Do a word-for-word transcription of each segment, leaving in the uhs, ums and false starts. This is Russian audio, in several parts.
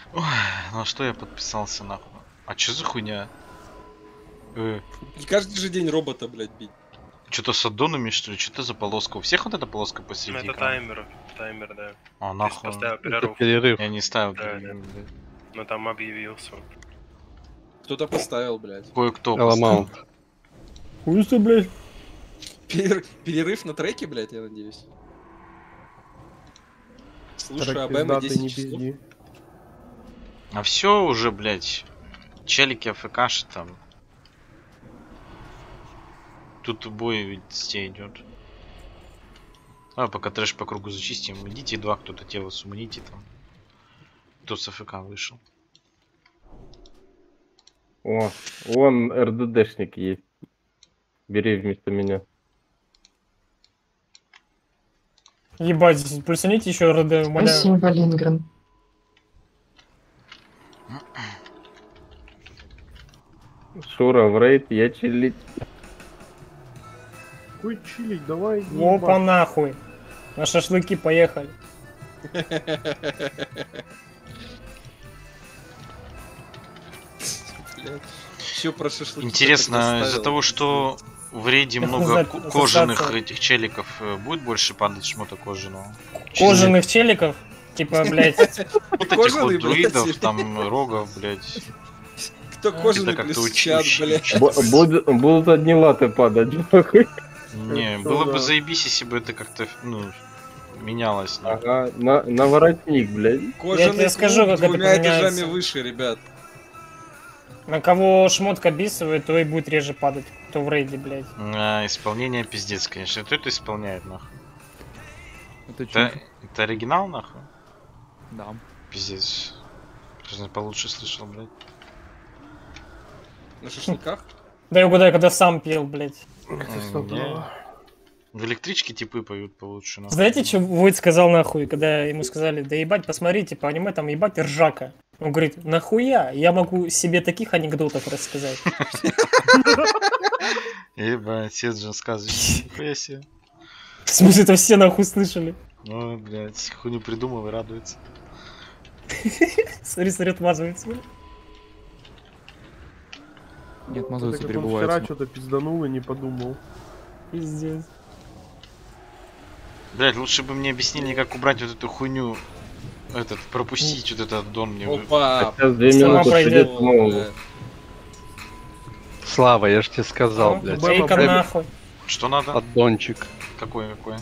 Ой, на что я подписался нахуй? А чё за хуйня? Э, И каждый же день робота, блядь, бить. Что-то с аддонами, что ли? Что-то за полоска? У всех вот эта полоска Ну, посреди это экрана? таймер, таймер, да. А, Ты нахуй. поставил Это перерыв. перерыв. Я не ставил Да, перерыв, блядь. Но там объявился. Кто-то поставил, блядь. Кое-кто поставил. Эламаунт. Хуй ты, блядь. Перер- Перерыв на треке, блядь, я надеюсь. Слушай, Так, АБМ пиздатый, десять не часов. пизди. А все уже, блядь. Челики АФКши там. Тут бой везде идет. А пока трэш по кругу зачистим. Идите два, кто-то тело сумните там. Кто с АФК вышел. О, вон РДДшник есть. Бери вместо меня. Ебать, плюсаните еще РД, умоляю. Спасибо, Лингрен. Шура в рейд, я чилить. Какой чилить, давай. Опа нахуй. На шашлыки поехали. Еще про шашлыки. Интересно, из-за того, что в рейде много ко- кожаных Ассоциация. этих челиков, э, будет больше падать шмота кожаного? Кожаных челиков? Типа, блядь. Вот этих Кожаный, вот друидов, блядь. там, рогов, блядь. Кто кожаный Это как-то плюс учи- чат, учи- блядь. учи- Бу- Будут, будут одни латы падать, нахуй. Не, Это было бы да. заебись, если бы это как-то, ну, менялось. ну. Ага, на, на воротник, блядь. Кожаный тебе скажу, клуб как это двумя поменяется. этажами выше, ребят. На кого шмотка бисывает, то и будет реже падать. Кто в рейде, блядь. А, исполнение пиздец, конечно. Кто это исполняет, нахуй? Это Это, чё? это оригинал, нахуй? Да. Пиздец. Даже получше слышал, блядь. На шашлыках? Да я угадаю, когда сам пел, блядь. М, не. В электричке типы поют получше, нахуй. Знаете, что Войт сказал нахуй, когда ему сказали, да ебать, посмотрите, по аниме там ебать ржака. Он говорит, нахуя? Я могу себе таких анекдотов рассказать. Ебать, отец же сказочный. Нихуя себе. В смысле, это все нахуй слышали? Ну, блядь, хуйню придумал и радуется. Смотри, смотри, отмазывается. Не Это отмазывается, как он вчера перебывается. что-то пизданул и не подумал. Пиздец. Блядь, лучше бы мне объяснили, как убрать вот эту хуйню. Этот, пропустить вот этот дон мне. вы- Опа. Сейчас две Сама минуты пройдет. сидит снова. Блядь. Слава, я ж тебе сказал, блядь. Эйка нахуй. Что надо? Поддончик. Какой, какой?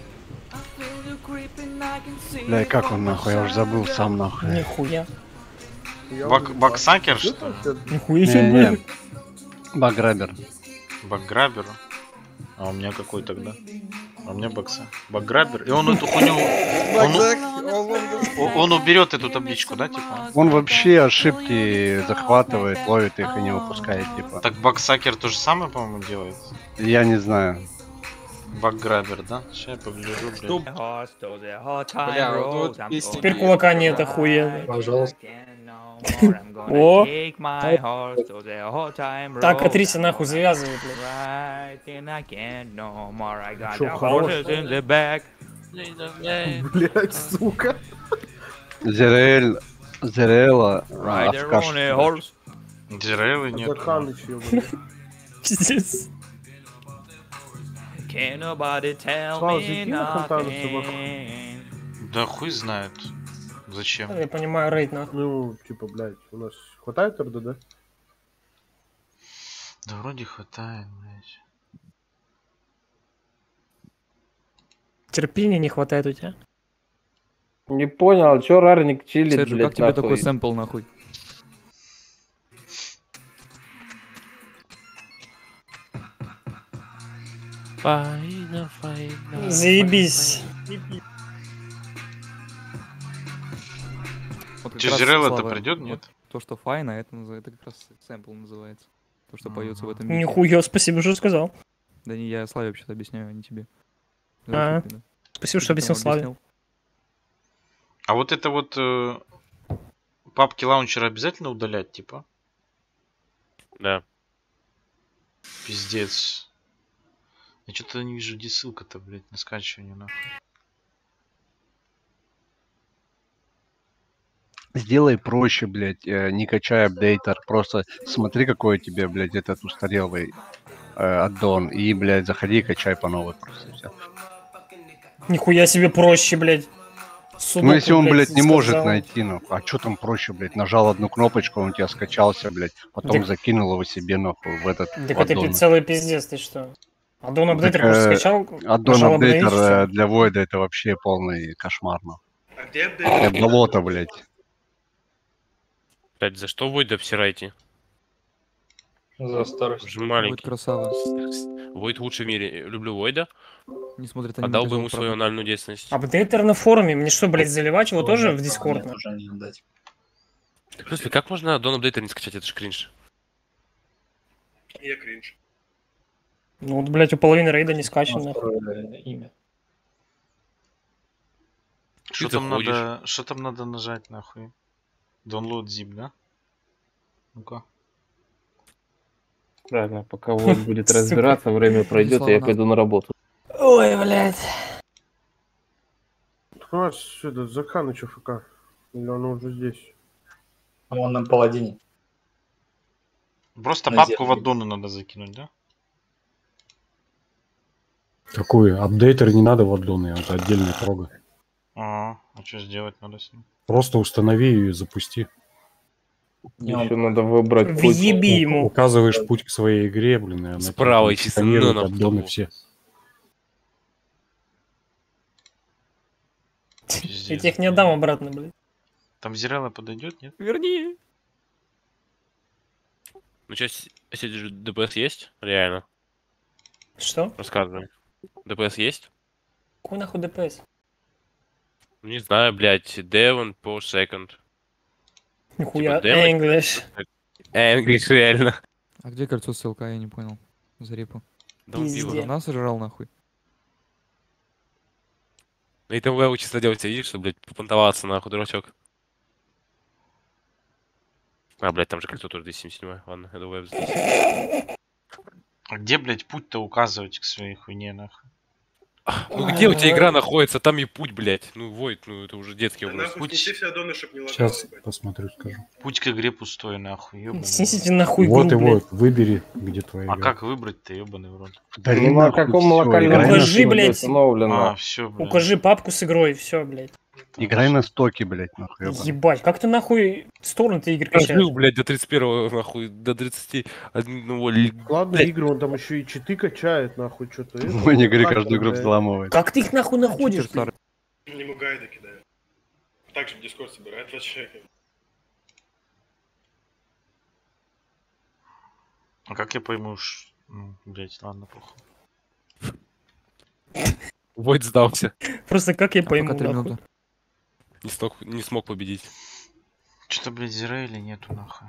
Бля, и как он нахуй? Я уже забыл сам нахуй. Нихуя. Я Бак, уже- баксакер, Что что ли? это? Нихуя себе, Не-не, блядь. Баграбер. Бакграбер? А у меня какой тогда? А у меня бакса. Бакграбер? И он эту хуйню... Он, Багдак, он- о- он уберет эту табличку, да, типа? Он вообще ошибки захватывает, ловит их и не выпускает, типа. Так баксакер то же самое, по-моему, делает. Я не знаю. Бакграбер, да? Сейчас я погляжу, Кто- блядь. Бля, вот вот песни. Теперь кулака нет, охуенно. Пожалуйста. О. Так, Так, Катриса нахуй завязывай, блядь. Чё, хорош? Блять, сука. Зерель... Зерела... а, Афкаш. Дирелы нет. Это Ханыч, ёбаный. Пиздец. Слава, зайди на Хантану собаку. Да хуй знает. Зачем? Я понимаю, рейд нахуй. Ну, типа, блядь, у нас хватает РДД? Да вроде хватает, блядь. Терпения не хватает у тебя. Не понял, чё рарник чилит, Серджи, блядь, как тебе такой нахуй? сэмпл нахуй? Заебись. Вот как Тяжерело раз, это Слава, придет, вот нет? То, что файна, это, назыв- это как раз сэмпл называется. То, что поется в этом мире. Нихуя, спасибо, что сказал. Да не, я Славе вообще-то объясняю, а не тебе. А. Звучит, да. Спасибо, Ты что объяснил там Славе. объяснял. А вот это вот э, папки лаунчера обязательно удалять, типа? Да. Пиздец. Я что-то не вижу, где ссылка-то, блядь, на скачивание, нахуй. Сделай проще, блядь, э, не качай апдейтер, просто смотри, какой у тебя, блядь, этот устарелый э, аддон, и, блядь, заходи и качай по новой просто всё. Нихуя себе проще, блядь. Судоку, Ну, если он, блядь, не может сказал. найти, ну, а что там проще, блядь, нажал одну кнопочку, он у тебя скачался, блядь, потом Так- закинул его себе, нахуй, в этот Так это аддон. пи- целый пиздец, ты что? Аддон апдейтер Так, просто э, скачал, Аддон нажал обновить, апдейтер всё. э, для Войда это вообще полный кошмар, ну. А где Это апдейт? болото, блядь. Блять, за что Войд обсираете? За старость. Уже Вот маленький. красава. Войд лучший в мире. Люблю Войда. Не смотрит аниме. Отдал бы casual, ему свою правда. анальную девственность. Апдейтер на форуме, мне что, блядь, заливать его тоже в Нет, Дискорд? нет, уже не отдать. В смысле, как можно Дон апдейтер не скачать? Это ж кринж. Я кринж. Ну вот, блядь, у половины рейда не скачан, У нас нахуй. второе имя. Что Ты там заходишь. надо, что там надо нажать, нахуй? Download zip, да? Ну-ка. Правильно, пока вот будет Сука. разбираться, время пройдет, и я Слава пойду на работу. Ой, блядь. Так у нас что-то Закан что ФК. Или он уже здесь? А он на паладине. Просто На бабку в зеркале. аддоны надо закинуть, да? Какой? Апдейтер не надо в аддоны, это отдельная прога. Ага, а что сделать надо с ним? Просто установи ее и запусти. Не, он- Еще надо выбрать путь. Въеби ему. Указываешь путь к своей игре, блин, и она Справа тебе и чисто сканирует на аддоны автобус. все. Я Пиздец. тебе их не отдам обратно, блядь. Там Зирелла подойдет, нет? Верни. Ну что, сидишь, ДПС есть? Реально. Что? Рассказывай. ДПС есть? Какой нахуй ДПС? Ну, не знаю, блядь. Девон по second. Нихуя, Типа демон? English. English, реально. А где кольцо ссылка? Я не понял. За репу. Да он пиво. Пиздец. Нас сожрал нахуй. И там Вэу чисто делать, видишь, что, блядь, попонтоваться, нахуй, дурачок. А, блядь, там же кольцо тоже двести семьдесят семь. Ладно, это Вэу здесь. А где, блядь, путь-то указывать к своей хуйне, нахуй? Ну где у тебя игра находится? Там и путь, блядь. Ну, Войд, ну это уже детский Да образ. нахуй Путь. снеси все аддоны, чтоб не лагало, Сейчас ебать. посмотрю, скажу. Путь к игре пустой, нахуй, ёбаный. Снесите нахуй Вот и игру, блядь. вот, выбери, где твоя А игра. как выбрать-то, ёбаный в рот? Да Ну, на каком локальном Укажи, режиме блядь. установлено. А, все, блядь. Укажи папку с игрой, все, блядь. Играй на стоке, блядь, нахуй. ёбаный. Ебать, как ты нахуй с торрента игры Жил, качаешь? блядь, до тридцать первого, нахуй, до тридцати одного. ли- Ладно, Блядь. игры, он там еще и читы качает, нахуй, что-то. Ой, не говори, каждую игру взламывает. Как ты их нахуй находишь? Читер старый. Ему гайды кидают. Также в Дискорд собирают два человека. А как я пойму, ш... ну, блядь, ладно, похуй. Войд сдался. Просто как я А пойму, пока три нахуй? минуты. Не смог, не смог победить. Что-то, блядь, Зирелли нету, нахуй.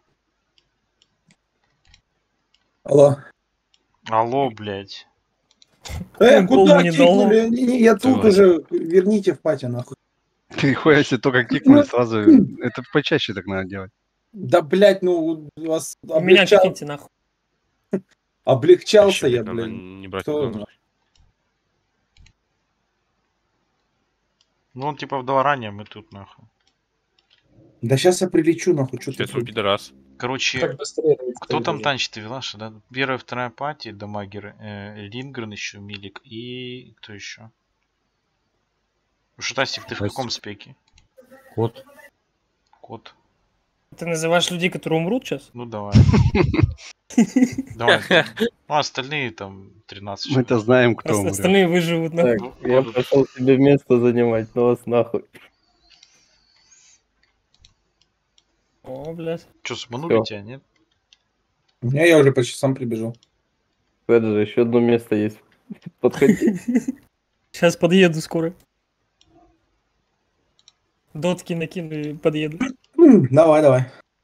Алло. Алло, блядь. Э, Пол куда не дало. кикнули? Не, не, Я тут Давай. уже. Верните в пати, нахуй. Ты хуя себе только кикнули сразу. Это почаще так надо делать. Да, блядь, ну, у вас Меня облегчал- кикните нахуй. облегчался Вообще, я, блядь, надо блин. не брать Кто аддон. знает? Ну, он типа в два ранее, мы тут, нахуй. Да сейчас я прилечу, нахуй, что Сейчас ты. он пидорас. Короче, Так быстрее. кто там танчит-то, Вилаша, да? Первая, вторая пати, дамагер, э, Лингрен еще, Милик и кто еще? Шутастик, ты в Шутастик. каком спеке? Код. Кот. Ты называешь людей, которые умрут сейчас? Ну давай. Давай. Ну, остальные там тринадцать. Мы-то человек. знаем, кто Просто умрет. остальные выживут, нахуй. Так, я пошел себе место занимать, ну вас нахуй. О, блядь. Че, сманули Всё. тебя, нет? Не, я уже почти сам прибежал. Это же еще одно место есть. Подходи. Сейчас подъеду скоро. Дотки накину и подъеду. М, Давай, давай.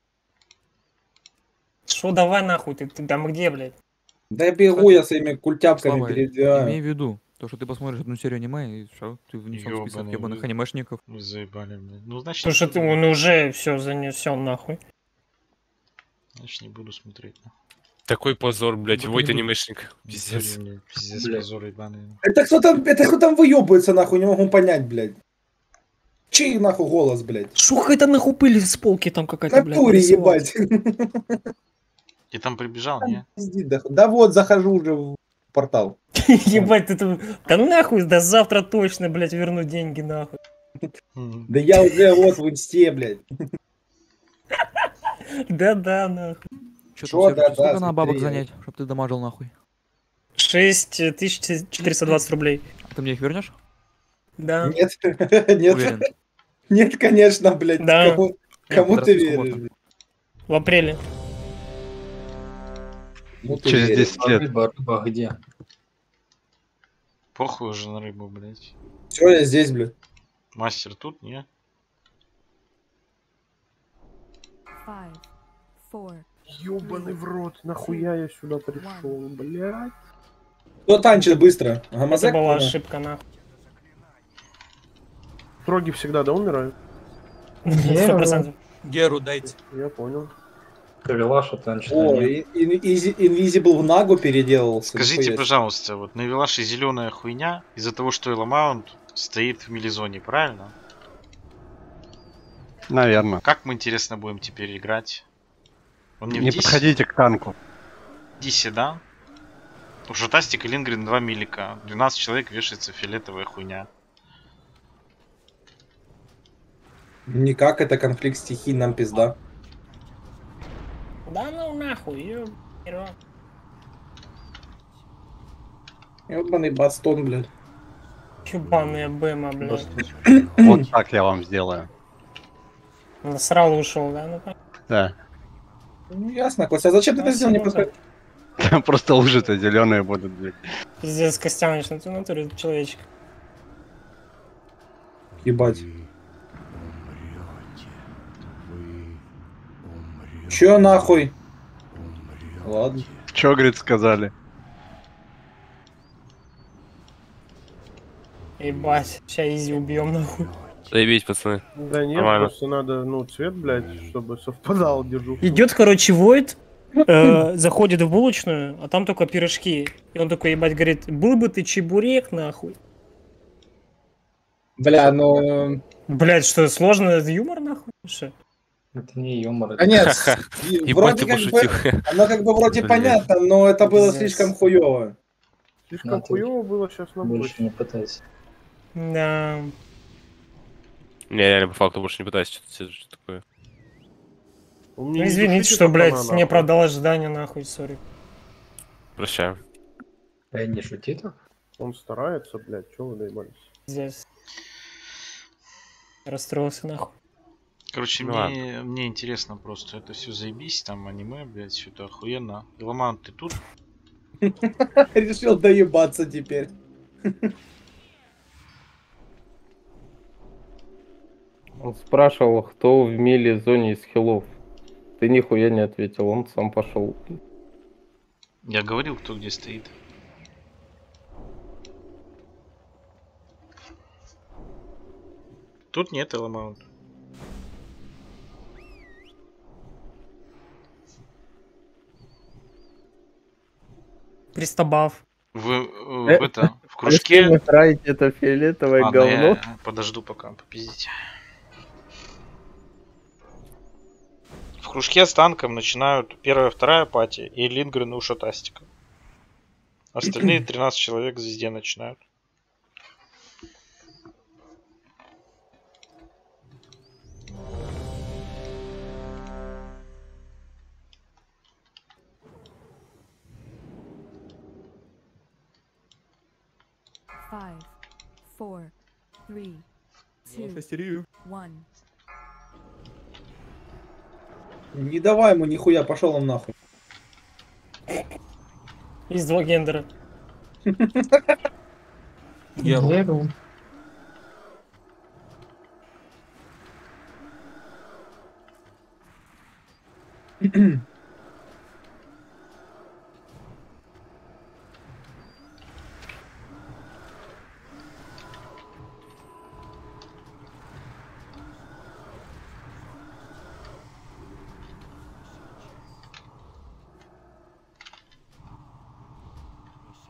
Шо, давай нахуй, ты, ты там где, блядь? Да я бегу, я своими культяпками Слава, передвигаю. имей в виду, то, что ты посмотришь одну серию аниме, и что, ты внесен в список Ёбаный, ебаных вы- анимешников. Вы заебали, блядь. Ну, значит, Потому что ты, он уже все занесен нахуй. значит, не буду смотреть. нахуй. Такой позор, блядь, Ну, Войд блин. анимешник. Пиздец. Блин, Пиздец, Блядь. позор ебаный. Это кто там, это кто там выебывается, нахуй, не могу понять, блядь. Чей нахуй голос, блядь? Шо это нахуй пыль с полки там какая-то, блядь, Натуре, нарисовалась? ебать. Ты там прибежал, не? Пиздит, да, да вот, захожу уже в портал. Ебать, ты тут... Да нахуй, да завтра точно, блядь, верну деньги, нахуй. Да я уже вот в инсте, блядь. Да-да, нахуй. Чё Чё, там, да, Севка, да, сколько на бабок смотри. занять, чтоб ты дамажил нахуй? шесть тысяч четыреста двадцать рублей. Ты мне их вернешь? Да. Нет, нет, Уверен. нет, конечно, блядь. Да. Кому, кому Нет, ты расписку веришь? можно. В апреле. Кому ты Через веришь? десять лет. Рыба, рыба где? Похуй уже на рыбу, блядь. Все, я здесь, блядь. Мастер тут, не? Five, four, Ёбаный в рот, нахуя я сюда пришел, блядь. Кто танчит быстро? Это Гамазек? была понял? ошибка, нахуй. Троги всегда, да, умирают? Сто процентов. Геру дайте. Я понял. Кавелаша танчит. О, нет. и- и- Изи- Invisible в Нагу переделался. Скажите, нихуя себе. пожалуйста, вот на Вилаше зеленая хуйня из-за того, что Эламаунт стоит в милизоне, правильно? Наверное. Как мы, интересно, будем теперь играть? Он не, Не в Дисе? подходите к танку. Дисе, да? У Шатастик и Лингрен два милика. двенадцать человек вешается фиолетовая хуйня. Никак, это конфликт стихий, нам пизда. Да ну нахуй, ё... Ёбаный бастон, блядь. Чубаная бэма, блядь. Вот так я вам сделаю. Насрал ушел, да? Ну-ка. Да. Ну ясно, Костя, а зачем ты это сделал? Не Спасибо, подходит? Просто лужи-то зеленые будут, блядь. Пиздец, Костяныч, ну ты в натуре человечек. Ебать. Чё нахуй? Ладно. Чё, говорит, сказали? Ебать, сейчас изи убьем, нахуй. Заебись, пацаны. Да нет, Нормально. просто надо, ну, цвет, блядь, чтобы совпадал, держу. Идет, короче, Войд, э, заходит в булочную, а там только пирожки. И он такой, ебать, говорит, был бы ты чебурек, нахуй. Бля, ну... Блять, что, сложно это юмор, нахуй? Что? Это не юмор. это- Конец. Ебать, Вроде ты как пошутил. бы... Оно как бы вроде Блядь. понятно, но это было Пиздец. слишком хуёво. Слишком Надо хуёво было сейчас на Больше почте. не пытайся. Да. Не, реально, по факту больше не пытаюсь, что-то что такое. Он мне Ну не извините, душите что, блядь, пацана, не нахуй. продал ожидания, нахуй, сори. Прощаю. Эй, не шути так. Он старается, блядь, чё вы доебались? Здесь. Расстроился, нахуй. Короче, Ну мне, мне интересно просто. Это все заебись, там аниме, блядь, все это охуенно. Эламаунт, ты тут? Решил доебаться теперь. Он спрашивал, кто в миле зоне из хилов. Ты нихуя не ответил, он сам пошел. Я говорил, кто где стоит. Тут нет Эламаунт. Пристабав. В, э, в Э, это, в Если кружке... вы тратите это фиолетовое Ладно, говно, я подожду пока, попиздите. В кружке с танком начинают первая, вторая пати и Лингрен и Ушатастика. Остальные тринадцать человек везде начинают. five, four, three, two, Истерию. one. Не давай ему нихуя, пошел он нахуй. Есть два гендера. Геру.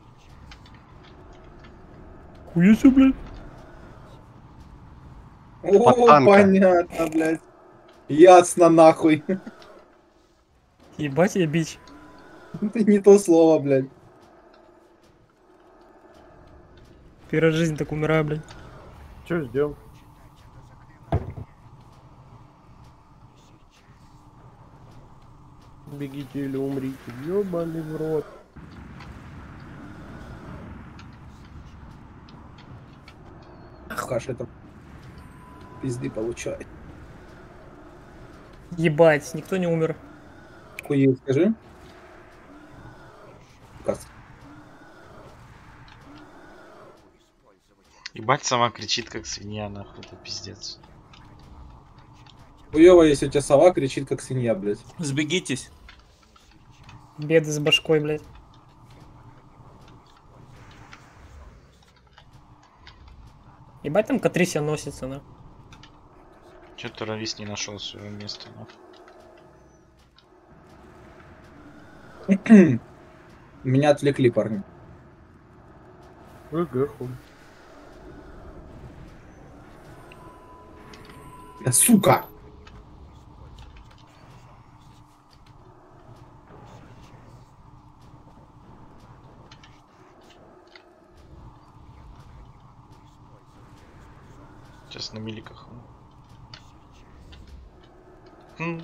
Хуя себе, блядь. О, Пацанка. понятно, блядь. Ясно, нахуй. Ебать я бич. Это не то слово, блядь. Первая жизнь так умираю, блядь. Че ждем? Бегите или умрите. Ёбаный в рот. Хаш, это пизды получает. Ебать, никто не умер. Хуй, скажи. Кас. Ебать, сама кричит, как свинья, нахуй, это пиздец. Хуёво, если у тебя сова кричит, как свинья, блядь. Сбегитесь. Беды с башкой, блядь. Ебать там Катрися носится, на. Чё террорист не нашел своего места, нахуй? Меня отвлекли, парни. ГГ, хуй. Да, сука! Сейчас на миликах. Хм.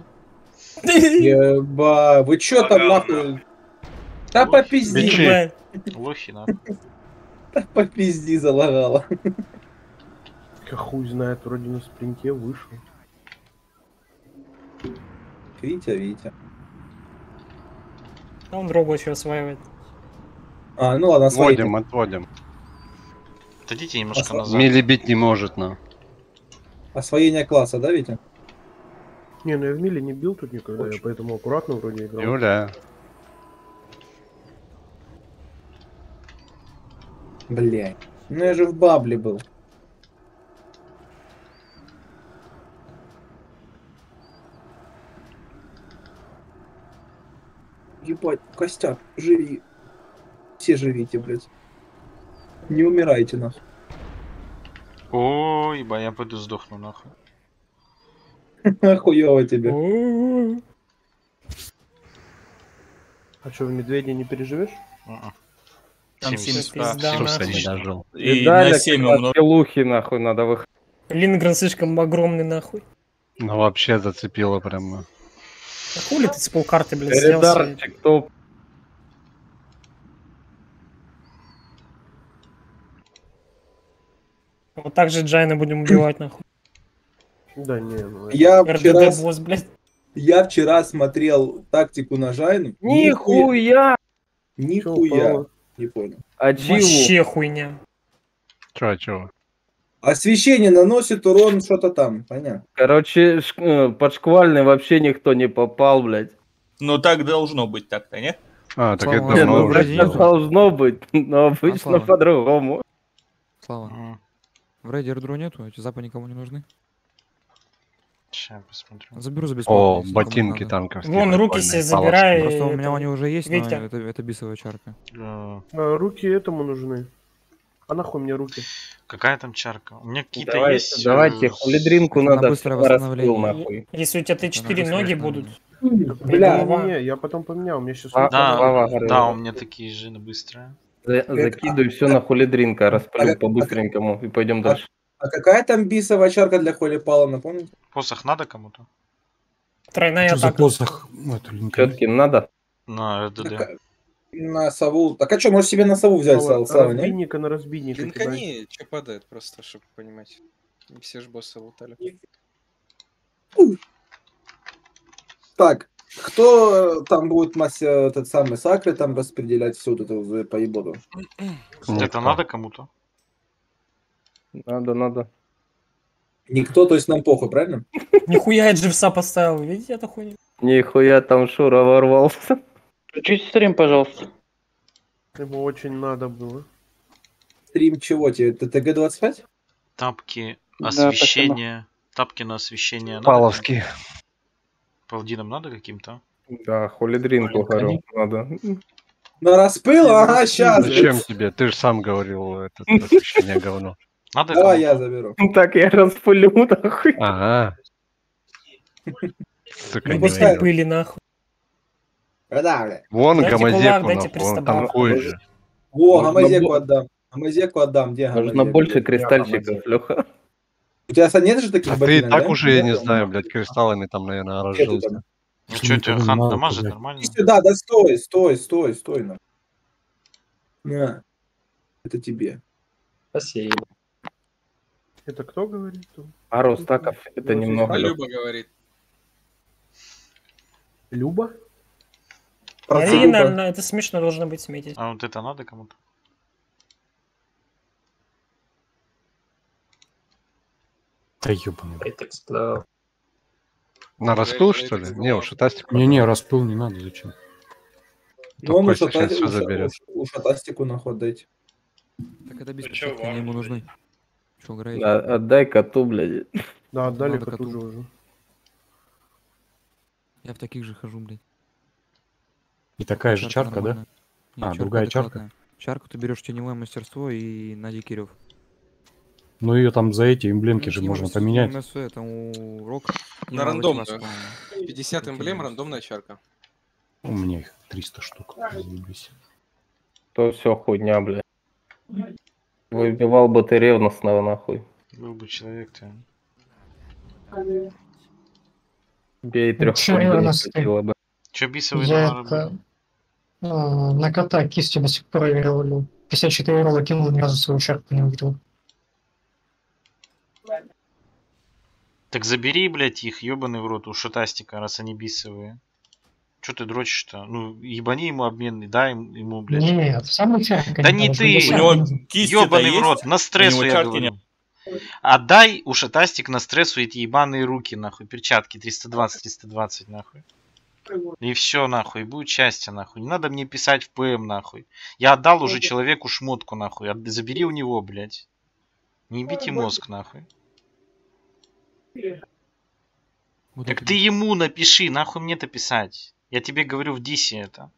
Еба, вы чё там нахуй? Да попизди, Бичи. блядь. Лохи, нахуй. Да попизди залагала. Я хуй знает, вроде на спринте вышел. Витя, Витя. А он другу еще осваивает. А, ну ладно, Отводим, отводим. Отойдите немножко Осва- назад. Мили бить не может, но. Освоение класса, да, Витя? Не, ну я в миле не бил тут никогда, я поэтому аккуратно вроде играл. Юля. Блядь. Ну я же в бабле был. Ебать, костяк, живи. Все живите, блядь. Не умирайте, нахуй. Ой, ебать, я пойду сдохну, нахуй. Хуёво тебе. А что, в медведя не переживешь? А-а. Там семьдесят. семьдесят. Пизда, Слушай, нахуй. не дожил. И Видали, на семь как умножить. Пилухи, нахуй, надо выходить. Лингрен слишком огромный, нахуй. Ну вообще зацепило прямо. А хули ты с полкарты, блядь, взялся? Эридарчик топ. Вот так же Джайна будем убивать, нахуй. Да не, ну это- Я вчера, РДД босс, блядь. я вчера смотрел тактику на Жайну. Нихуя! Нихуя. упало? Не понял. А чего? Вообще хуйня. Чё, чё? Освещение наносит урон, что-то там, понятно. Короче, ш- э, под шквальный вообще никто не попал, блядь. Ну так должно быть так-то, не? А, так Слава, это Нет, Не, давно ну, ну, уже вроде вроде так сделано. должно быть, но обычно Слава. по-другому. Слава, М, в рейде РДРу нету, эти запы никому не нужны. Ща я посмотрю. Заберу за бесплатно. О, если кому ботинки надо. танковские. Вон, руки прикольные, себе палочки. забирай. Просто у меня это, они уже есть, Витя. но это, это бисовая чарка. Э, А, руки этому нужны. А нахуй мне руки? Какая там чарка? У меня какие-то Давай- есть. давайте, э, хулидринку на надо быстрое всё на распыл, восстановление. нахуй. Если у тебя Т четыре Она ноги быстрее будут. Бля, голова. Не, я потом поменял, у меня сейчас... А, Да, Слава да, говорила. у меня такие же на быстрое. За- Закидывай все на хулидринка, распылю по-быстренькому и пойдем дальше. А какая там бисовая чарка для Холи Пала, напомните? Посох надо кому-то? Тройная Что за атака. посох? Это Линкольн. Четки надо? На РДД. Какая- На сову. Так а что, можешь себе на сову взять, Сава, Сава, не? разбийника на разбийника кидай. Линкани что падает просто, чтобы понимать. Не все же боссы лутали. Так, кто там будет мастер, этот самый Сакры там распределять всю вот эту поеботу? Это Никто. надо кому-то? Надо, надо. Никто, то есть нам похуй, правильно? Нихуя я дживса поставил, видите эту хуйню? Нихуя там Шура ворвался. Включите стрим, пожалуйста. Ему очень надо было. Стрим чего тебе? ТТГ двадцать пять? Тапки, Да, освещение. Тапки на освещение надо? Паловские. Паладинам надо каким-то? Да, хулидринку говорю, надо. На распыл? Ага, сейчас. Зачем тебе? Ты же сам говорил, это освещение говно. Надо Давай кому-то? я заберу. Так я распылю нахуй. Ага. Сука, Ну, не пускай. верю. Были нахуй. Да, бля. Вон Дайте кулак, Гамазеку, дайте нахуй, он пристабак. танкует же. Во, Можно Гамазеку бо- отдам. Гамазеку отдам. Где Нужно Гамазек? больше блядь? кристальчиков, Леха. У тебя со- нет же таких А ты и ботинок, так да? уже, я не Да? знаю, блядь, кристаллами там, наверное, Где ты разжился. там? Ну что, тебя Никому не хан надо, дамажит блядь. нормально? Иди сюда, да стой, стой, стой, стой. На. На. Это тебе. Спасибо. Это кто говорит? Пару стаков это Ну, немного. Леха. Люба говорит. Люба? Оригинально, это смешно должно быть сметить. А вот это надо кому-то? Да ёбаный. Претекст, да. На распыл, что ли? Не, уж шатастику. Не-не, распыл не надо, зачем? Ну, он Такой у сейчас шата- все у ша- заберет. у шатастику нахуй дайте. Так это без Ну чё, перчатки, они ему вам, нужны. Че, играете? Да, отдай коту, блядь. Да, отдали Надо коту коту. же уже. Я в таких же хожу, блядь. И такая же чарка, да? нормальная. Не, А, другая чарка? адекватная. Чарку ты берешь теневое мастерство и Надя Кирев. Ну ее там за эти эмблемки Ну, же теневое можно мастерство, поменять. МСВ, это у Рок. и На Малый рандомную. класс, по-моему. пятьдесят эмблем, рандомная чарка. У меня их триста штук. Заебись. То все хуйня, блядь. Выбивал бы ты ревностного нахуй. Был бы человек, ты. Бей трех Чё ревностный? хватило бы. Че бисовые Я навары это... были? а, на кота кистью до сих пор играл. пятьдесят четыре рола кинул, ни разу свою чарку не увидел. Так забери, блядь, их, ебаный в рот, у шатастика, раз они бисовые. Че ты дрочишь-то? Ну, ебани ему обменный, дай им- ему, блядь. Нет, самая чарка. Да не ты, ебаный в рот, на стрессу я говорю. Отдай у шатастик на стрессу эти ебаные руки, нахуй, перчатки триста двадцать триста двадцать, нахуй. И все, нахуй, и будет счастье, нахуй. Не надо мне писать в ПМ, нахуй. Я отдал уже человеку шмотку, нахуй. От- Забери у него, блядь. Не ебите мозг, нахуй. Вот Так это ты ему напиши, нахуй мне это писать. Я тебе говорю в дисе это.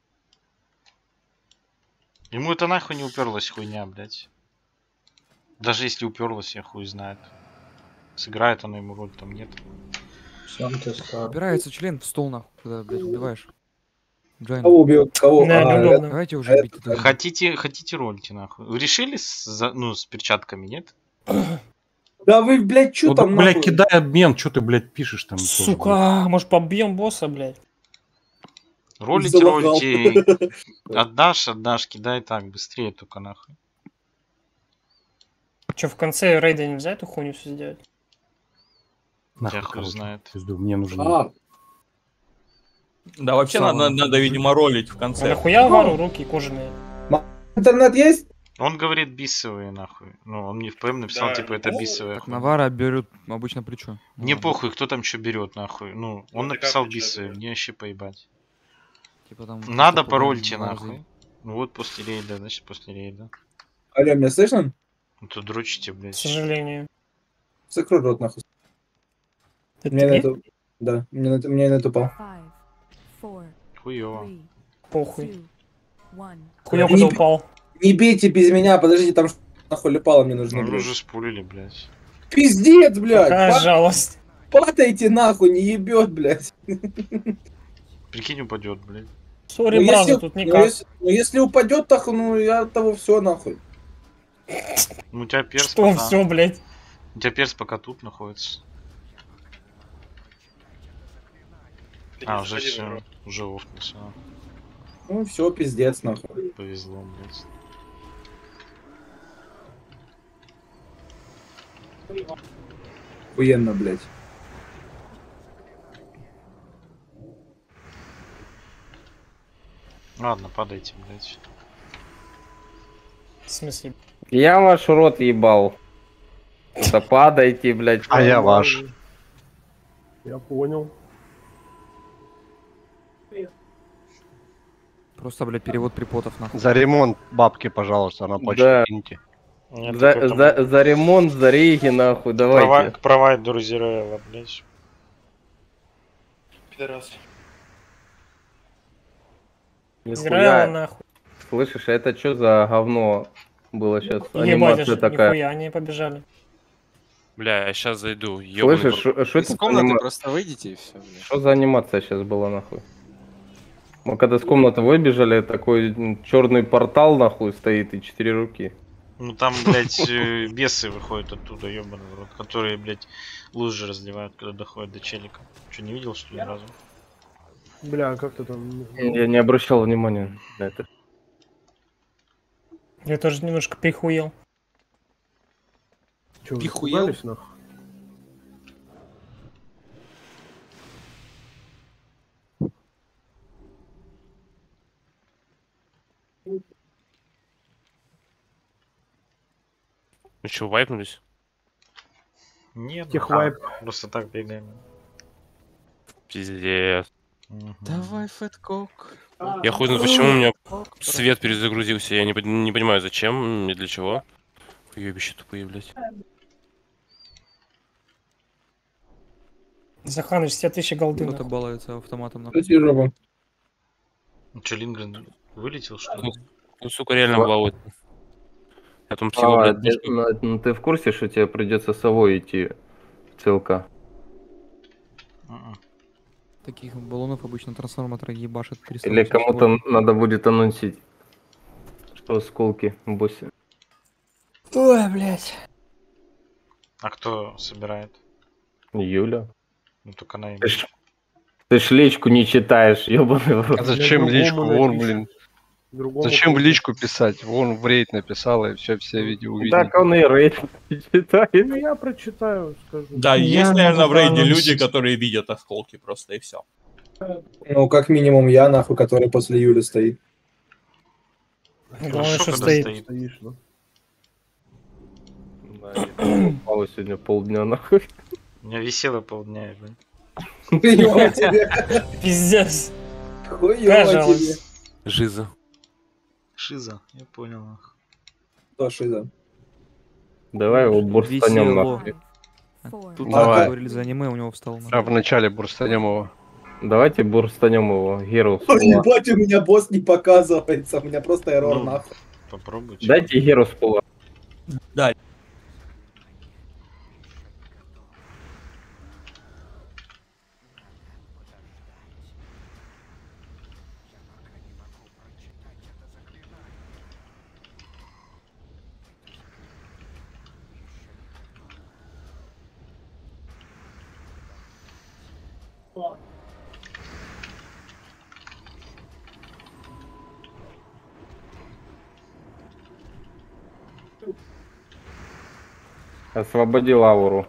Ему это нахуй не уперлась хуйня, блядь. Даже если уперлась, я хуй знает. Сыграет она ему роль, там нет. Сам ты скажешь. Убирается член в стол, нахуй, когда, блядь, убиваешь. Джайна. Кого убил? Кого? Да, А, неудобно. Давайте уже это- бить это. Хотите, хотите рольте, нахуй. Вы решили с, за- ну, с перчатками, нет? Да вы, блядь, чё Ну, там так, блядь, нахуй? кидай обмен, что ты, блядь, пишешь там? тоже, блядь? Сука, может побьем босса, блядь? Ролите, Залагал. ролите. Отдашь, отдашь, кидай так, быстрее только нахуй. Че, в конце рейда нельзя эту хуйню все сделать? Нахуй, Я хуй короче, знает. пизду, мне нужно. А, Да, вообще Сам надо, надо, видимо, ролить в А конце. нахуя вару руки кожаные? интернет есть? Он говорит бисовые, нахуй. Ну, он мне в ПМ написал, Да. типа, это бисовые. Так, хуй. Навара берет обычно плечо. Мне Ну, похуй, кто там что берет, нахуй. Ну, он Ну, ты написал как плечо бисовые, берёшь? мне вообще поебать. Типа там Надо просто парольте, Навара нахуй. Ну вот после рейда, значит после рейда. Алло, меня слышно? Ну тут дрочите, К блядь. сожалению. Закрой рот нахуй. Это Мне на ты? это... Да, мне на это, мне на это упал. Five, four, Хуёво. three, Похуй. two, one. Хуёк Не- упал. Не бейте без меня, подождите, там что нахуй лепало мне нужно, Ну вы блядь. уже спулили, блядь. Пиздец, блядь! Какая па- жалость. Падайте нахуй, не ебет, блядь. Прикинь, упадет, блядь. Сори, Ну, браза, если- тут ну, никак. если, ну, если упадет, так, ну я от того все нахуй. Ну у тебя перс Что пока... все, блядь? У тебя перс пока тут находится. Ты А, не уже заходи в все. рот. Уже офнулся. Ну все, пиздец, нахуй. Повезло, блядь. Охуенно, блядь. Ладно, падайте, блядь. В смысле? Я ваш рот ебал. Да падайте, блядь. А я ваш. Я понял. Просто, блядь, перевод припотов, нахуй. За ремонт бабки, пожалуйста, на почту Да. киньте. Нет, За, так это за, за ремонт, за рейги, нахуй, прова- давайте. К провайдеру Зероэла, блядь. Пидорас. Израила Нихуя. нахуй. Слышишь, а это что за говно? было сейчас. Ебать, Анимация аж такая. нихуя они побежали. Бля, я сейчас зайду. ёбаный Слышишь, в рот. что Из это? комнаты анима- просто выйдите и все, блядь. Что за анимация сейчас была, нахуй? Мы когда с комнаты выбежали, такой черный портал, нахуй, стоит и четыре руки. Ну там, блядь, э, бесы выходят оттуда, ёбаный в рот, которые, блядь, лужи разливают, когда доходят до челика. Что, не видел, что ли, ни разу? Бля, как ты там... Я не обращал внимания на это. Я тоже немножко прихуел. Че, вы Пихуел? испугались, нахуй? Ну что, вайпнулись? Нет, Техвайп. просто так бегаем. Пиздец. Давай, Фэткок. Я хуй знаю, почему у меня свет перезагрузился. Я не, пон- не понимаю, зачем и для чего. Уебище тупые, блядь. Заханыч, шестьдесят тысяч голды. Кто-то нахуй. балуется автоматом. нахуй. Кстати, жопа. Ну что, Лингрен вылетел, что ли? Ну, сука, реально балует. Я там всего, А, блядь, ты, пушку- ну, ну, ты в курсе, что тебе придется совой идти в ЦЛК? Мгм. Таких баллонов обычно трансформаторы ебашат триста Или восемьдесят кому-то вольт. надо будет анонсить, что осколки в боссе. Ой, блядь. А кто собирает? Юля. Ну только она и... Ты ж, ты ж личку не читаешь, ебаный в рот. А зачем Другому личку? Вон, напишет. блин. Другому Зачем в просто- личку писать? Вон в рейд написала, и все, все видео увидели. Так он и рейд не читает. Ну, я прочитаю, скажу. Да, Я есть, наверное, могу в рейде проанонсить. люди, которые видят осколки просто и все. Ну, как минимум я, нахуй, который после Юли стоит. Главное, Хорошо, что когда стоит. стоит. Стоишь, ну. Да, я упал сегодня полдня нахуй. У меня висело полдня, блин. Хуёво тебе. Пиздец. Хуёво тебе. Пожалуйста. Жиза. Шиза, я понял. нахуй. Кто шиза? Давай его бурстанем Весело. нахуй. Тут Давай. говорили за аниме, у него встал. А вначале бурстанем его. Давайте бурстанем его, Герус. Ой, ебать, у меня босс не показывается. У меня просто эррор, Ну, нахуй. Попробуй. Дайте Герус пула. Да. Освободил ауру.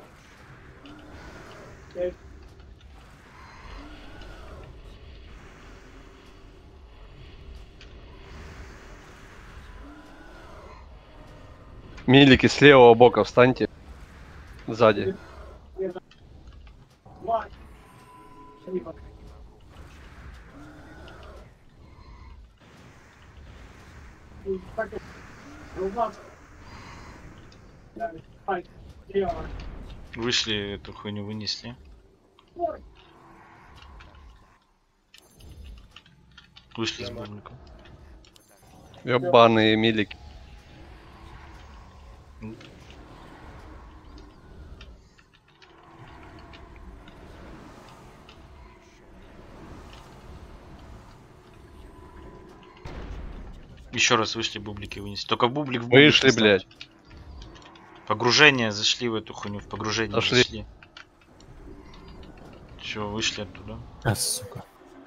Милики с левого бока встаньте. Сзади. Вышли, эту хуйню вынесли. Вышли с бубликом. Ёбаные милики. Еще раз вышли, бублики вынесли. Только бублик в бублик. Вышли, поставь. блядь. Погружение, зашли в эту хуйню, в погружение Зашли. зашли. Че, вышли оттуда. А, сука.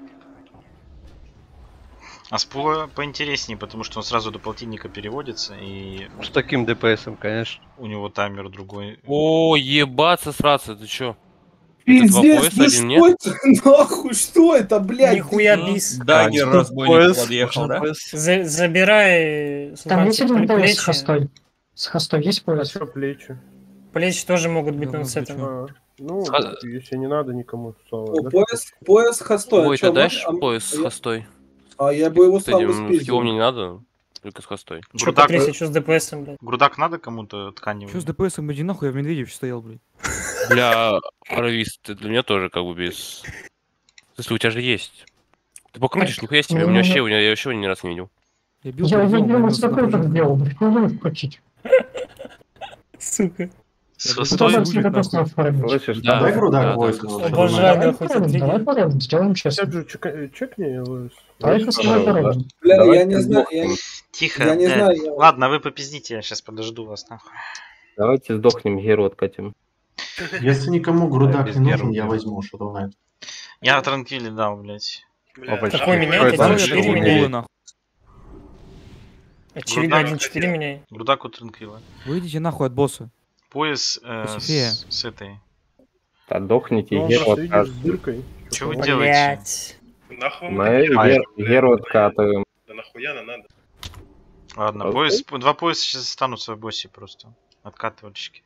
А с пула поинтереснее, потому что он сразу до полтинника переводится, и С таким ДПСом, конечно. у него таймер другой. О, ебаться сраться, ты чё? Пиздец, пояса, да один что нет? это? Нахуй, что это, блядь? Нихуя Ты- бис. Дагер разбойник подъехал, да? За- забирай Там есть Султан, один пояс с плечи. хостой. С хостой есть пояс? Что плечи? Плечи тоже могут быть Да, на ну, этом. А, ну, А- если не надо никому слова, О, да? пояс, пояс хостой. Ой, а чё, ты дашь можно- а- пояс с а я- хостой? А я бы его Кстати, сам м, его спиздил. мне не надо, только с хостой. Чё, Грудак, Патрисия, чё с ДПСом, блядь? грудак надо кому-то тканевый? Чё с ДПСом, иди нахуй, я в Медведеве стоял, блядь. Для Аравист, ты для меня тоже как бы без... В смысле, у тебя же есть. Ты покрутишь, нихуя себе, у меня вообще, у меня, я вообще ни разу не видел. Я бил, Я придёл, уже у меня делал, минус что такое напряжение. сделал, блядь, не можешь включить. Сука. С даже хостой? не будет, нахуй. Слышишь, Да, Давай грудак да, поиск. да, вот да. такой, Обожаю, знаешь. нахуй, Давай смотри. порядок, давай порядок, сделаем Сейчас честно. же чека- чекни его. Давай Слышь, посмотрим здорово, да? порядок. Бля, Давайте я не знаю, я, сдохнем. Тихо, я не блядь. знаю. я- Ладно, вы попиздите, я сейчас подожду вас, нахуй. Давайте сдохнем, Геру откатим. Если никому грудак без не нужен, геру я делаю. возьму, что думает. Я транквили дал, блядь. Бля, Опачки. Какой нахуй меняет? это один за четыре шоу? меняет. нахуй. Очевидно, Грудак один четыре меняет. Грудак у транквила. Выйдите нахуй от босса. Пояс э, София. с, с этой. Отдохните, Ну, он Геру просто, видишь, с откатываем. дыркой. Что вы Чё-то делаете? Блять. Нахуй Мы вы такие Гер- бля. Геру откатываем. Да нахуя на надо? Ладно, Окей. пояс, два пояса сейчас останутся в боссе просто. Откатывальщики.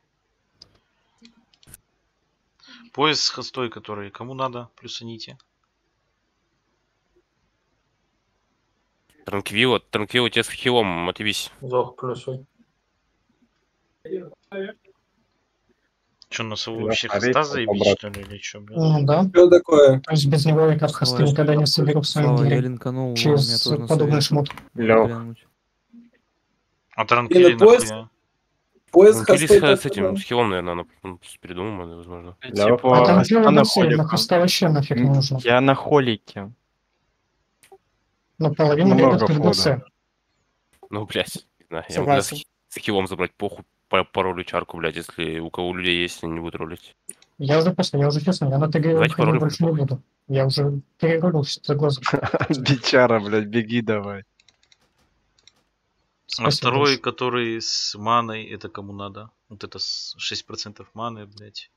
Пояс с хостой, который кому надо, плюсаните. Транквило, Транквило тебе с хилом, отъебись. Зох плюсуй. Че, нас его Да, вообще смотреть, хоста заебись, побрать. что ли, или что, блядь? Ну да. Что такое? То есть без него я как хосты Слава, никогда не соберу в своем Слава, я деле. линканул, у меня Через тоже на подобный совет. шмот. Лёх. Глянуть. А транквили Или пояс- нахуя? Поиск Транквили хостой с, так с этим, с хилом, наверное, надо ну, придумать, возможно. А Типа, там же Астана на север, на Холика. хоста вообще нафиг не нужно. Я на холике. Но половина Много ребят в входа. ДЦ. Ну, блядь, не знаю, я могу даже Согласен. с, с хилом забрать похуй по, по ролю чарку, блядь, если у кого у людей есть, они не будут ролить. Я уже после, я уже честно, я на ТГ Давайте выходить пароль больше не буду. Я уже переролился за глаза. Бичара, блядь, беги давай. А Спасибо второй, большое. который с маной, это кому надо? Вот это с шесть процентов маны, блядь.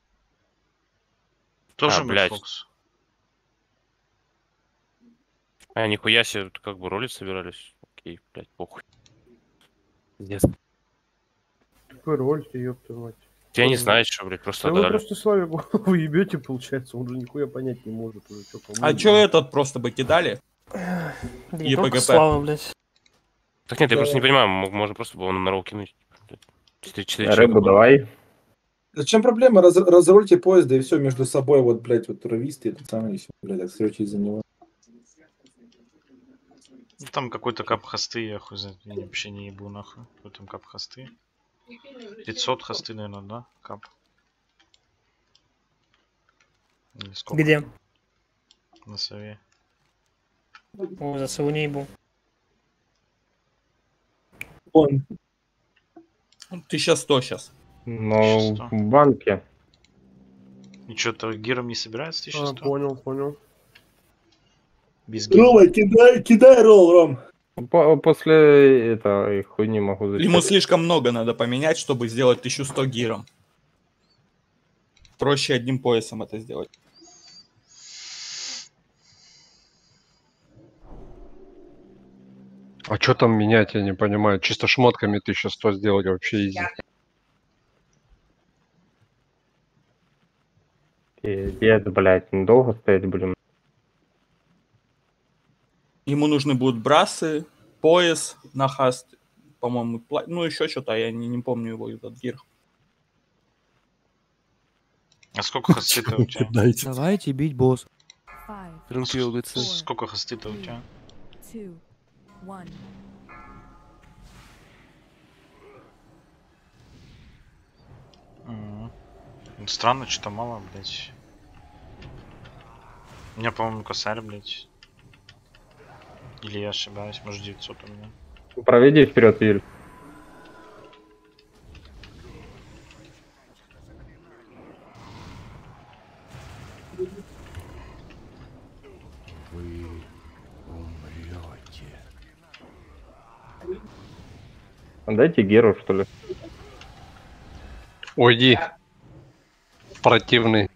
Тоже А, блядь. Фокс. А, нихуя себе, как бы ролить собирались. Окей, блядь, похуй. Пиздец. Какой роль ты, ёб твою мать. Я не знаю, что, блядь, просто Да вы отдали. просто Славе голову ебете, получается, он же нихуя понять не может уже, чё, по-моему. А чё этот просто бы кидали? Не И только ПГП. Слава, блядь. Так нет, я Да. просто не понимаю, м- можно просто было на ролл кинуть. Четыре- четыре Рыбу человека. давай. Зачем проблема? Раз, разрульте поезд, да и все между собой, вот, блядь, вот туровисты, этот самый, еще, блядь, так срёте из-за него. Ну, там какой-то кап хосты, я хуй знает, я вообще не ебу нахуй. Какой там кап хосты? пятьсот хосты, наверное, да? Кап. Или сколько? Где? На сове. О, за сову не ебу. Он. тысяча сто сейчас. Ну, Что? в банке. И что-то гиром не собирается А, тысяча сто? понял, понял. Без гира. Рома, кидай, кидай ролл, Ром. По- после этой хуйни могу зачем. Ему слишком много надо поменять, чтобы сделать тысячу сто гиром. Проще одним поясом это сделать. А что там менять, я не понимаю. Чисто шмотками тысяча сто сделать вообще изи. Пиздец, блядь, недолго стоять будем. Ему нужны будут брасы, пояс на хаст, по-моему, пла- ну еще что-то, я не, не помню его этот гир. А сколько хосты-то у тебя? Давайте бить босс. Five, Транквил ГЦ. Сколько хосты-то у тебя? two, one. Мгм. Ну, странно, что-то мало, блядь. У меня, по-моему, косарь, блядь. Или я ошибаюсь, может девятьсот у меня. Проведи вперед, Юль. Дайте Геру, что ли. Уйди. Противный.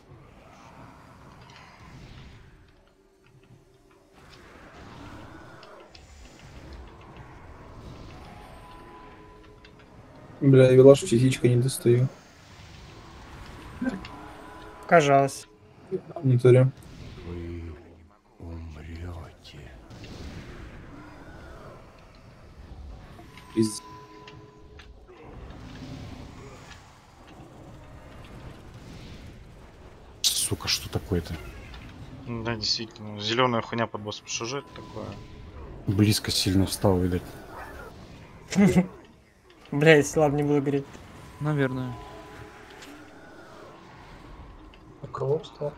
Бля, я вашу частичку не достаю. Кажалось. В натуре. Пиздец. Сука, что такое-то? Да, действительно. Зеленая хуйня под боссом. Что же это такое? Близко сильно встал, видать. Блять, ладно, не буду говорить. Наверное. Круг встал.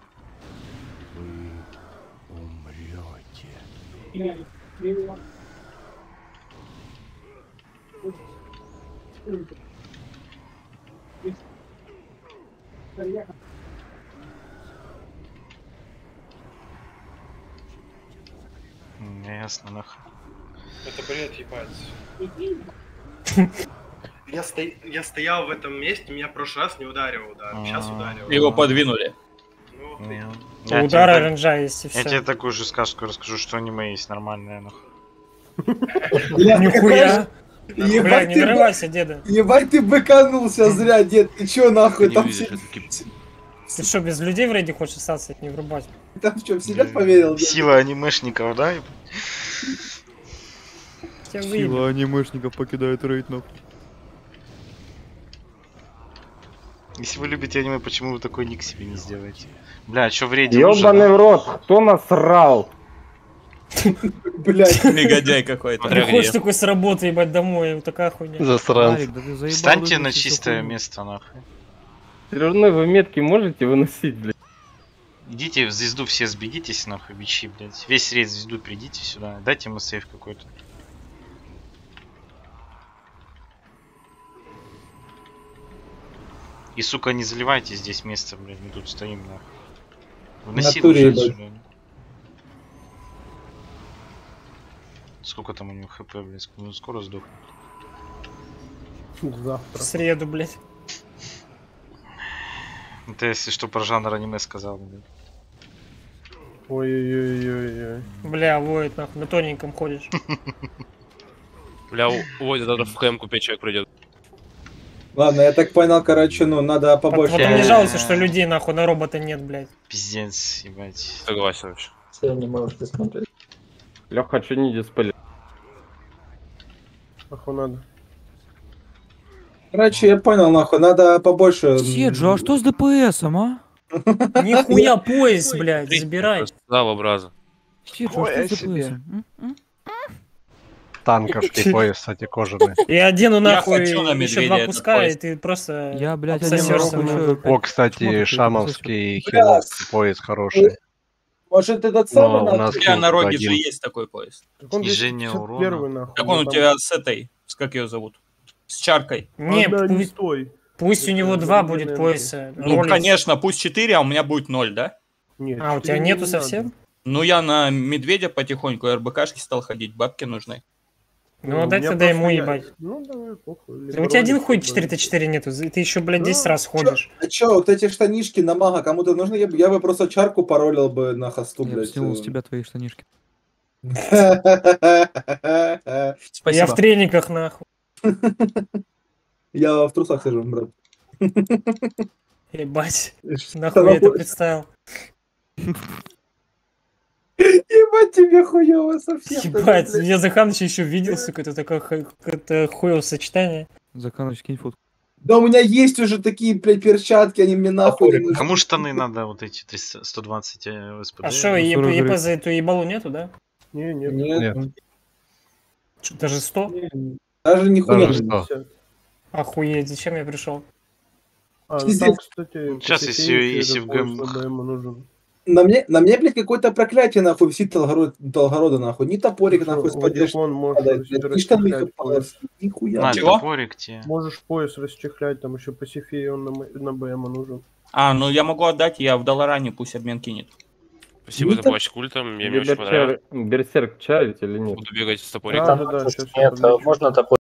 Ясно, нахуй. Это бред, ебать. Я, сто... я стоял в этом месте, меня в прошлый раз не ударил, да. Сейчас ударил. Его подвинули. Ну, Я Удар тебе оранжа так- есть и Я все. тебе такую же сказку расскажу, что аниме есть нормальное, нахуй. Нихуя. Бля, Ебать не ты, нарывайся, деда. ебать ты быканулся зря, дед. Ты чё нахуй Не там увидишь все... эту кип- Ты что, без людей в рейде хочешь остаться, не врубать? Там что, в себя поверил? дед? Сила анимешников, да? Тебя выебет. Сила анимешников покидает рейд, нахуй. Если вы любите аниме, почему вы такой ник себе не сделаете? Бля, что в рейде Ёбаный в рот, кто насрал? Блядь. Негодяй какой-то. Приходишь такой с работы, ебать, домой, вот такая хуйня. Засранцы. Алик, да ты заебал Встаньте выключить на всю чистое хуйню. место, нахуй. Все равно вы метки можете выносить, блядь? Идите в звезду, все сбегитесь, нахуй, бичи, блядь. Весь рейд в звезду придите сюда. Дайте ему сейф какой-то. И, сука, не заливайте здесь место, блядь, мы тут стоим, нахуй. Вноси Натуре, лучше ебать. сюда. Сколько там у него хп, блядь, ну, скоро сдохнет. Завтра. В среду, блядь. Это если что про жанр аниме сказал, блядь. Ой-ой-ой-ой-ой. Бля, воет, нахуй, на тоненьком ходишь. Бля, уводят, надо в хэмку пять человек придет. Ладно, я так понял, короче, ну, надо побольше... Потом не жалуйся, что людей, нахуй, на робота нет, блядь. Пиздец, ебать. Согласен вообще. Все не можешь посмотреть. Леха, что не диспель? Нахуй надо. Короче, я понял, нахуй, надо побольше... Седжу, а что с ДПСом, а? Нихуя пояс, блядь, забирай. Слава, браза. Седжу, а что с ДПСом? М? М? Танковский пояс, кстати, кожаный. И одену нахуй хочу на еще медведя два этот куска, пояс. и ты просто Я, блядь, обсосешься один мной. нахуй О, кстати, шамовский хиловский пояс хороший. Может, этот Но самый у надо? нас У тебя на тут роге один. же есть такой пояс. Так он Снижение двести пятьдесят первый, урона. нахуй. Так он у там- тебя с этой, с как ее зовут? С чаркой. Не, А, да, не пусть, стой. пусть у Это него два замененная будет энергия. пояса. Ну, Роликс. конечно, пусть четыре, а у меня будет ноль, да? Нет, А, у тебя четыре нету не совсем? надо. Ну, я на медведя потихоньку РБКшки стал ходить, бабки нужны. Ну, у дай меня тогда ему просто я- ебать. Ну, давай, похуй. Да Либо у тебя один ролик, хуй либо- четыре тэ четыре нету, ты еще, блядь, Да. десять раз ходишь. А чё, вот эти штанишки на мага кому-то нужны? Я бы, я бы просто чарку паролил бы на хосту, Я бы блядь. снял с тебя твои штанишки. Я Я в трениках, нахуй. в трусах сижу, брат. Ебать. Что Нахуй я это нахуй? представил. Ебать тебе хуёво совсем. Ебать, я Заханыч еще видел, сука, это такое ху- какое-то хуёвое сочетание. Заканыч, кинь фотку. Да у меня есть уже такие, блядь, перчатки, они мне нахуй не нужны. Кому штаны надо вот эти триста сто двадцать э, СПД? А что, ЕП за эту ебалу нету, да? Не, нет. Нет. Чё, даже сто? Даже нихуя. Даже не сто. несёт. Охуеть, зачем я пришел? А, ну Пиздец. там, кстати, Сейчас, по если- сети если этот в пояс ГМ- ВБМ нужен. На мне, на мне, блядь, какое-то проклятие, нахуй, висит Толгород, Толгорода, нахуй. Ни топорик, Что, нахуй, с в поддержкой Одеколон можешь падает, блядь, ни штаны расчехлять пояс. хапалось, нихуя. На, Чего? топорик тебе. Можешь пояс расчехлять, там еще по сифе он на, м- на БМ нужен. А, ну я могу отдать, я в Долларане, пусть обмен кинет. Спасибо за помощь культом, мне, мне очень понравилось. Берсерк чарить или нет? Буду бегать с топориком. Да, да, да, сейчас Нет, можно топор